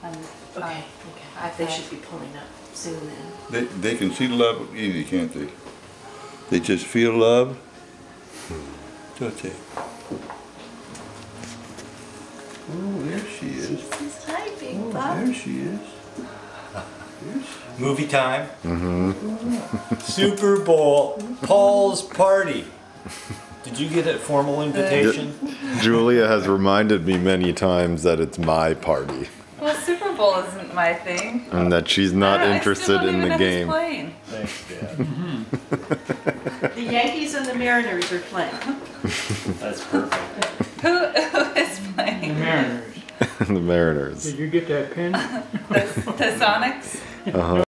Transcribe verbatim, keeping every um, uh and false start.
on, Okay, uh, okay. They should be pulling up soon then. They, they can see love easy, can't they? They just feel love. Don't they? Oh, there she is. She's hi, big Oh, bub. there she is. There she Movie time. Mm-hmm. Super Bowl. Paul's party. Did you get a formal invitation? Julia has reminded me many times that it's my party. well, Super Bowl isn't my thing. And that she's not I, interested I still don't in even the know game. who's playing. Thanks, Dad. The Yankees and the Mariners are playing. That's perfect. Who, who is playing? The Mariners. The Mariners. Did you get that pin? The, the Sonics? Uh-huh.